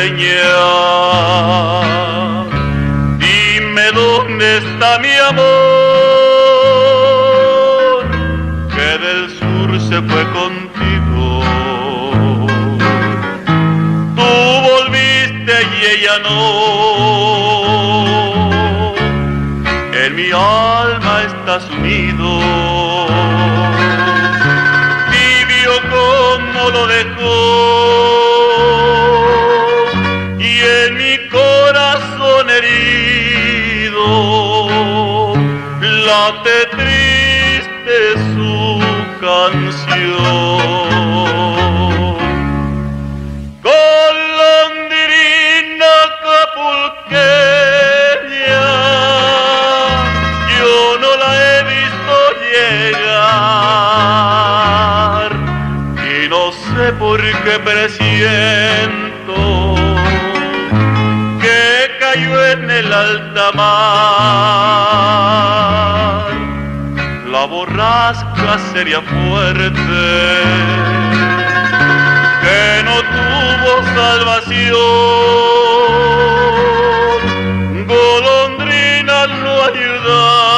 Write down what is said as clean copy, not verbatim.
señal. Dime dónde está mi amor, que del sur se fue contigo. Tú volviste y ella no. En mi alma está sumido. Vivió como lo dejó. Y en mi corazón herido late triste su canción. Golondrina capulqueña, yo no la he visto llegar y no sé por qué presiento que cayó en el alta mar. La borrasca sería fuerte, que no tuvo salvación. Golondrina no ayuda.